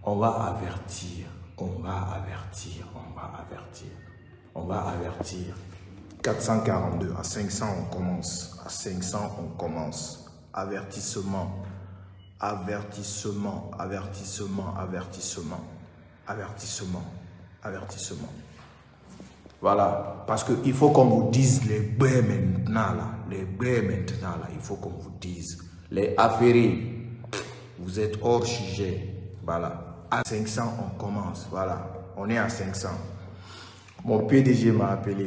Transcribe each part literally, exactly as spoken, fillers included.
On va avertir, on va avertir, on va avertir, on va avertir. quatre cent quarante-deux, à cinq cents on commence, à cinq cents on commence. Avertissement, avertissement, avertissement, avertissement, avertissement, avertissement. Voilà, parce qu'il faut qu'on vous dise les baies maintenant là, les baies maintenant là, il faut qu'on vous dise. Les affairés, vous êtes hors sujet, voilà. À cinq cents on commence, voilà, on est à cinq cents. Mon P D G m'a appelé,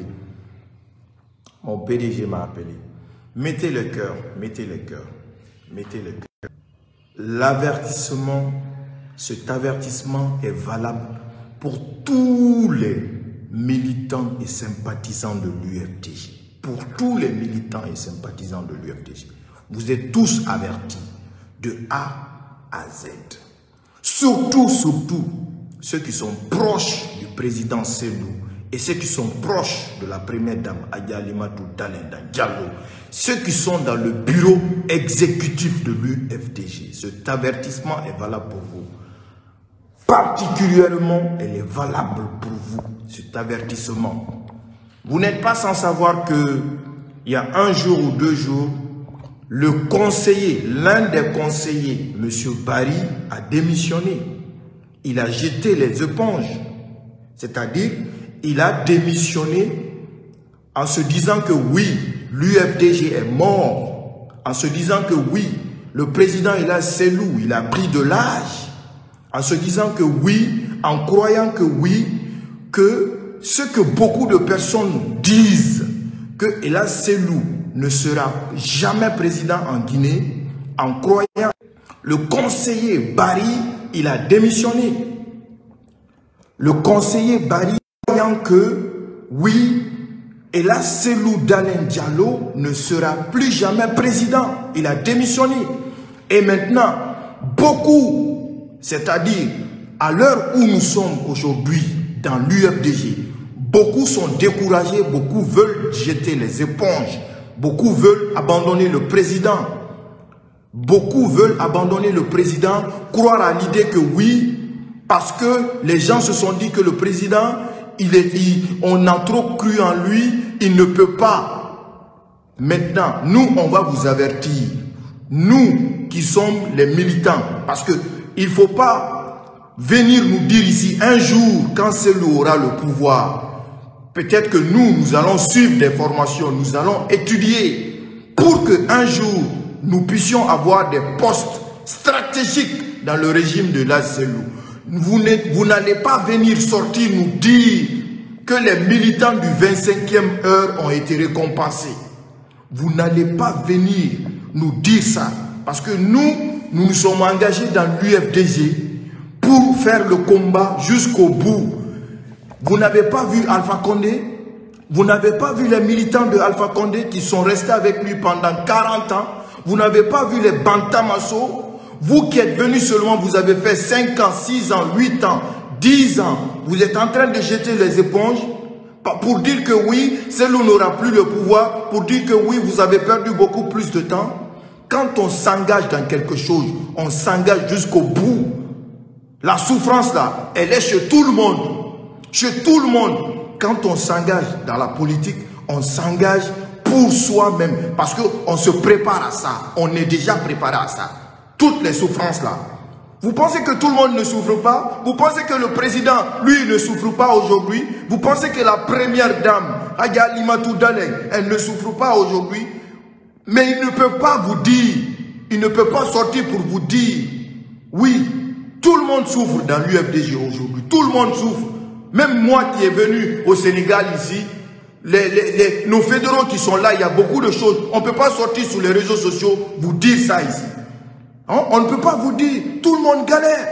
mon P D G m'a appelé. Mettez le cœur, mettez le cœur, mettez le cœur. L'avertissement, cet avertissement est valable pour tous les militants et sympathisants de l'U F D G. Pour tous les militants et sympathisants de l'U F D G. Vous êtes tous avertis de A à Z. Surtout, surtout, ceux qui sont proches du président Cellou et ceux qui sont proches de la première dame Adja Alimatou Dalenda Diallo, ceux qui sont dans le bureau exécutif de l'U F D G. Cet avertissement est valable pour vous. Particulièrement, elle est valable pour vous, cet avertissement. Vous n'êtes pas sans savoir que il y a un jour ou deux jours, le conseiller, l'un des conseillers, M. Barry, a démissionné. Il a jeté les éponges. C'est-à-dire, il a démissionné en se disant que oui, l'U F D G est mort. En se disant que oui, le président il a Cellou, il a pris de l'âge. En se disant que oui, en croyant que oui, que ce que beaucoup de personnes disent, que Ella Cellou ne sera jamais président en Guinée, en croyant, le conseiller Barry, il a démissionné. Le conseiller Barry, croyant que oui, Ella Cellou Dalein Diallo ne sera plus jamais président, il a démissionné. Et maintenant, beaucoup, c'est-à-dire à l'heure où nous sommes aujourd'hui dans l'U F D G, beaucoup sont découragés, beaucoup veulent jeter les éponges. Beaucoup veulent abandonner le président. Beaucoup veulent abandonner le président, croire à l'idée que oui, parce que les gens se sont dit que le président, il est, il, on a trop cru en lui, il ne peut pas. Maintenant, nous, on va vous avertir. Nous qui sommes les militants, parce que il ne faut pas venir nous dire ici un jour, quand Cellou aura le pouvoir, peut-être que nous, nous allons suivre des formations, nous allons étudier pour qu'un jour, nous puissions avoir des postes stratégiques dans le régime de la Cellou. Vous n'allez pas venir sortir nous dire que les militants du vingt-cinquième heure ont été récompensés. Vous n'allez pas venir nous dire ça. Parce que nous, nous nous sommes engagés dans l'U F D G pour faire le combat jusqu'au bout. Vous n'avez pas vu Alpha Condé? Vous n'avez pas vu les militants de Alpha Condé qui sont restés avec lui pendant quarante ans? Vous n'avez pas vu les Bantamasso? Vous qui êtes venus seulement, vous avez fait cinq ans, six ans, huit ans, dix ans. Vous êtes en train de jeter les éponges pour dire que oui, Cellou n'aura plus le pouvoir, pour dire que oui, vous avez perdu beaucoup plus de temps. Quand on s'engage dans quelque chose, on s'engage jusqu'au bout. La souffrance là, elle est chez tout le monde. Chez tout le monde, quand on s'engage dans la politique, on s'engage pour soi-même. Parce qu'on se prépare à ça. On est déjà préparé à ça. Toutes les souffrances là. Vous pensez que tout le monde ne souffre pas? Vous pensez que le président, lui, ne souffre pas aujourd'hui? Vous pensez que la première dame, Adja Alimatou Daleng, elle ne souffre pas aujourd'hui? Mais il ne peut pas vous dire, il ne peut pas sortir pour vous dire, oui, tout le monde souffre dans l'U F D G aujourd'hui. Tout le monde souffre. Même moi qui est venu au Sénégal ici, les, les, les, nos fédéraux qui sont là, il y a beaucoup de choses. On ne peut pas sortir sur les réseaux sociaux, vous dire ça ici. Hein? On ne peut pas vous dire, tout le monde galère.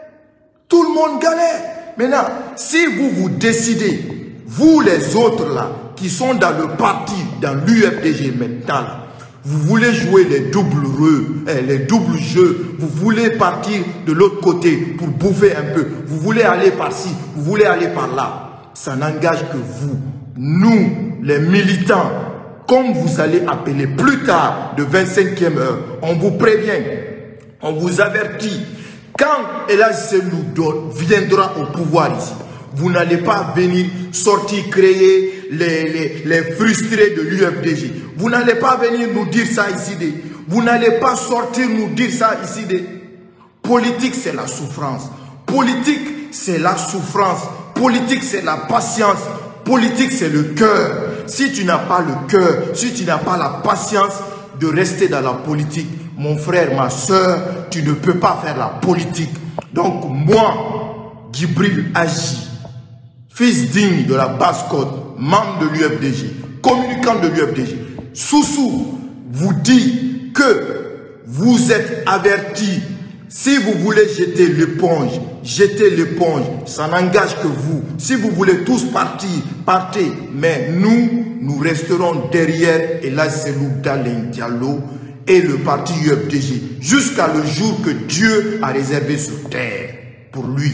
Tout le monde galère. Maintenant, si vous vous décidez, vous les autres là, qui sont dans le parti, dans l'U F D G maintenant là, vous voulez jouer les doubles reux, les doubles jeux, vous voulez partir de l'autre côté pour bouffer un peu, vous voulez aller par-ci, vous voulez aller par-là. Ça n'engage que vous. Nous, les militants, comme vous allez appeler plus tard de vingt-cinquième heure, on vous prévient, on vous avertit. Quand Elhadji Cellou viendra au pouvoir ici, vous n'allez pas venir sortir, créer les, les, les frustrés de l'U F D G. Vous n'allez pas venir nous dire ça ici. De, vous n'allez pas sortir nous dire ça ici. De. Politique, c'est la souffrance. Politique, c'est la souffrance. Politique, c'est la patience. Politique, c'est le cœur. Si tu n'as pas le cœur, si tu n'as pas la patience de rester dans la politique, mon frère, ma soeur, tu ne peux pas faire la politique. Donc moi, Djibril Adji, fils digne de la Basse-Côte, membre de l'U F D G, communicant de l'U F D G, Soussou vous dit que vous êtes avertis. Si vous voulez jeter l'éponge, jetez l'éponge. Ça n'engage que vous. Si vous voulez tous partir, partez. Mais nous, nous resterons derrière Elhadji Cellou Dalein Diallo et le parti U F D G jusqu'à le jour que Dieu a réservé sur terre pour lui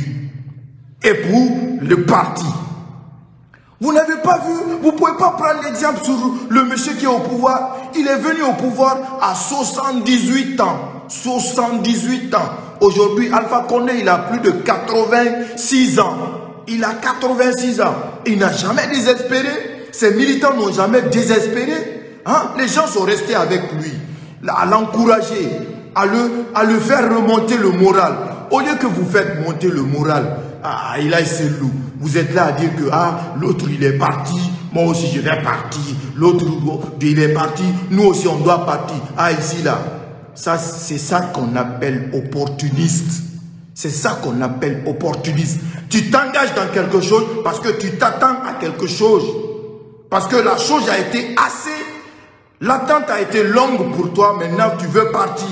et pour le parti. Vous n'avez pas vu, vous ne pouvez pas prendre l'exemple sur le monsieur qui est au pouvoir. Il est venu au pouvoir à soixante-dix-huit ans. soixante-dix-huit ans. Aujourd'hui, Alpha Condé, il a plus de quatre-vingt-six ans. Il a quatre-vingt-six ans. Il n'a jamais désespéré. Ses militants n'ont jamais désespéré. Hein? Les gens sont restés avec lui, à l'encourager, à le, à le faire remonter le moral. Au lieu que vous faites monter le moral, ah, Elhadji Cellou, vous êtes là à dire que ah, l'autre il est parti, moi aussi je vais partir, l'autre il est parti, nous aussi on doit partir. Ah, ici là, ça c'est ça qu'on appelle opportuniste. C'est ça qu'on appelle opportuniste. Tu t'engages dans quelque chose parce que tu t'attends à quelque chose. Parce que la chose a été assez, l'attente a été longue pour toi, maintenant tu veux partir.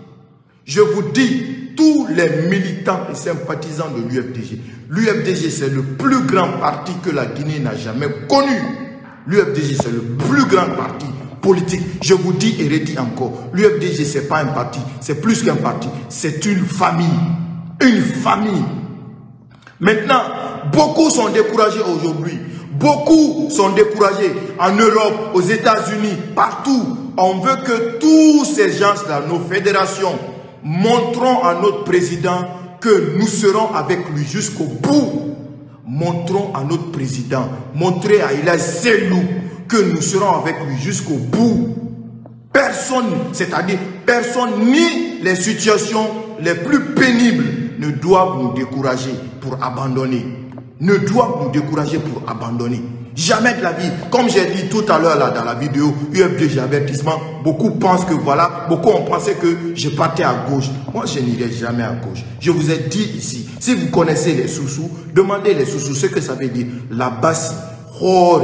Je vous dis, tous les militants et sympathisants de l'U F D G, l'U F D G c'est le plus grand parti que la Guinée n'a jamais connu. L'U F D G c'est le plus grand parti politique. Je vous dis et redis encore, l'U F D G c'est pas un parti, c'est plus qu'un parti, c'est une famille. Une famille. Maintenant, beaucoup sont découragés aujourd'hui. Beaucoup sont découragés en Europe, aux États-Unis, partout. On veut que tous ces gens-là, nos fédérations, montrons à notre président que nous serons avec lui jusqu'au bout. Montrons à notre président, montrez à Elhadji Cellou que nous serons avec lui jusqu'au bout. Personne, c'est-à-dire personne, ni les situations les plus pénibles ne doivent nous décourager pour abandonner. Ne doivent nous décourager pour abandonner. Jamais de la vie. Comme j'ai dit tout à l'heure là dans la vidéo U F D G avertissement, beaucoup pensent que voilà, beaucoup ont pensé que je partais à gauche. Moi, je n'irai jamais à gauche. Je vous ai dit ici, si vous connaissez les Soussous, demandez les Soussous ce que ça veut dire. La Bassi, Hore,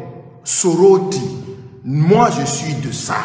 Soroti. Moi, je suis de ça.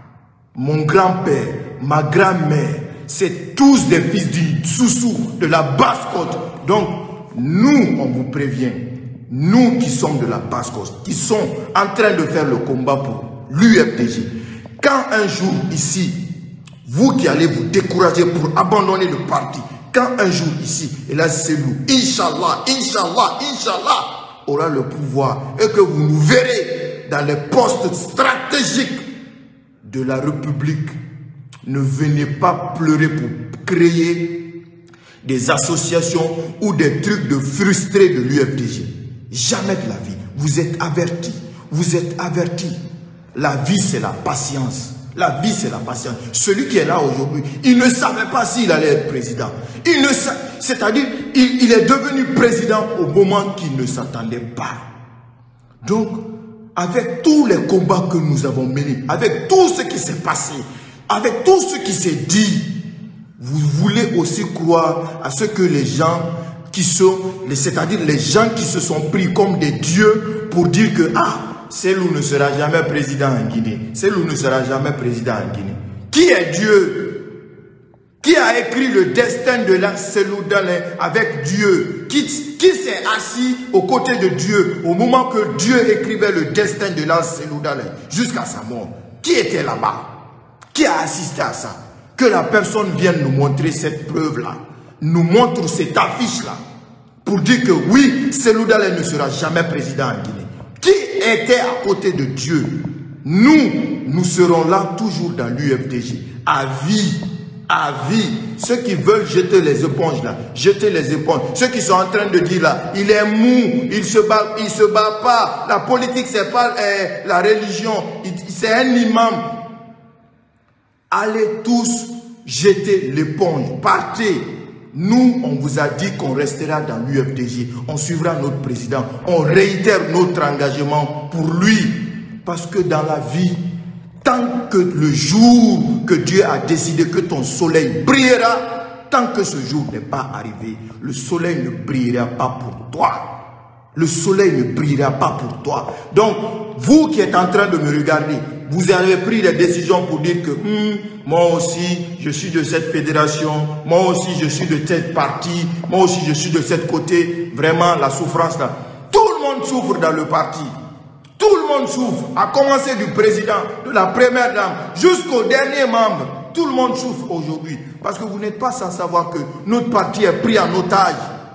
Mon grand-père, ma grand-mère, c'est tous des fils du Soussou, de la Basse-Côte. Donc, nous, on vous prévient, nous qui sommes de la Basse-Côte, qui sont en train de faire le combat pour l'U F D G, quand un jour ici, vous qui allez vous décourager pour abandonner le parti, quand un jour ici, Elhadji Cellou, Inch'Allah, Inch'Allah, Inch'Allah, aura le pouvoir et que vous nous verrez dans les postes stratégiques de la République, ne venez pas pleurer pour créer des associations ou des trucs de frustrés de l'U F D G. Jamais de la vie. Vous êtes avertis. Vous êtes avertis. La vie, c'est la patience. La vie, c'est la patience. Celui qui est là aujourd'hui, il ne savait pas s'il allait être président. Il ne sa... C'est-à-dire, il, il est devenu président au moment qu'il ne s'attendait pas. Donc, avec tous les combats que nous avons menés, avec tout ce qui s'est passé, avec tout ce qui s'est dit, vous voulez aussi croire à ce que les gens qui sont, c'est-à-dire les gens qui se sont pris comme des dieux pour dire que ah, Cellou ne sera jamais président en Guinée. Cellou ne sera jamais président en Guinée. Qui est Dieu? Qui a écrit le destin de la Cellou Dalein avec Dieu? Qui, qui s'est assis aux côtés de Dieu au moment que Dieu écrivait le destin de la Cellou Dalein jusqu'à sa mort? Qui était là-bas? Qui a assisté à ça? Que la personne vienne nous montrer cette preuve-là, nous montre cette affiche-là, pour dire que oui, Cellou Dalein ne sera jamais président en Guinée. Qui était à côté de Dieu? Nous, nous serons là toujours dans l'U F D G, à vie. à vie. Ceux qui veulent jeter les éponges là, jeter les éponges. Ceux qui sont en train de dire là, il est mou, il se bat, il se bat pas. La politique c'est pas euh, la religion, c'est un imam. Allez tous jeter l'éponge, partez. Nous, on vous a dit qu'on restera dans l'U F D G. On suivra notre président. On réitère notre engagement pour lui. Parce que dans la vie, tant que le jour que Dieu a décidé que ton soleil brillera, tant que ce jour n'est pas arrivé, le soleil ne brillera pas pour toi. Le soleil ne brillera pas pour toi. Donc, vous qui êtes en train de me regarder, vous avez pris des décisions pour dire que hm, moi aussi, je suis de cette fédération, moi aussi, je suis de cette partie, moi aussi, je suis de cette côté. Vraiment, la souffrance là. Tout le monde souffre dans le parti. Tout le monde souffre, à commencer du président, de la première dame, jusqu'au dernier membre. Tout le monde souffre aujourd'hui. Parce que vous n'êtes pas sans savoir que notre parti est pris en otage.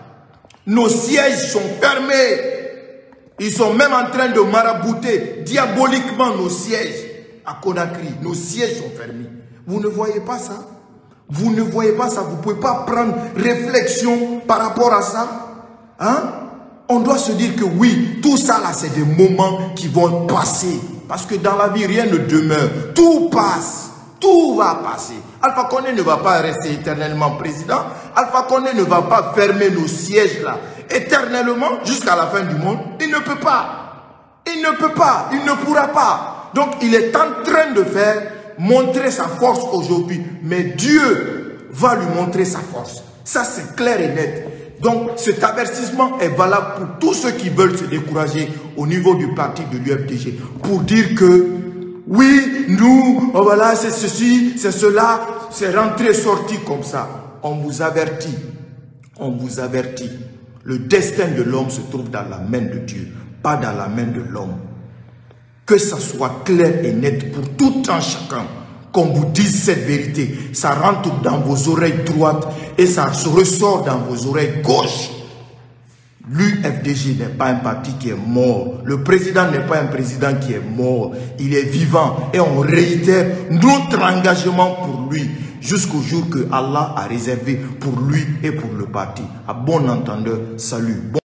Nos sièges sont fermés. Ils sont même en train de marabouter diaboliquement nos sièges à Conakry. Nos sièges sont fermés. Vous ne voyez pas ça? Vous ne voyez pas ça? Vous ne pouvez pas prendre réflexion par rapport à ça? Hein? On doit se dire que oui, tout ça là, c'est des moments qui vont passer. Parce que dans la vie, rien ne demeure. Tout passe. Tout va passer. Alpha Condé ne va pas rester éternellement président. Alpha Condé ne va pas fermer nos sièges là éternellement jusqu'à la fin du monde. Il ne peut pas. Il ne peut pas. Il ne pourra pas. Donc, il est en train de faire montrer sa force aujourd'hui. Mais Dieu va lui montrer sa force. Ça, c'est clair et net. Donc, cet avertissement est valable pour tous ceux qui veulent se décourager au niveau du parti de l'U F D G. Pour dire que, oui, nous, oh voilà, c'est ceci, c'est cela, c'est rentré, sorti comme ça. On vous avertit, on vous avertit. Le destin de l'homme se trouve dans la main de Dieu, pas dans la main de l'homme. Que ça soit clair et net pour tout un chacun. Qu'on vous dise cette vérité, ça rentre dans vos oreilles droites et ça se ressort dans vos oreilles gauches. L'U F D G n'est pas un parti qui est mort. Le président n'est pas un président qui est mort. Il est vivant et on réitère notre engagement pour lui jusqu'au jour que Allah a réservé pour lui et pour le parti. À bon entendeur, salut. Bon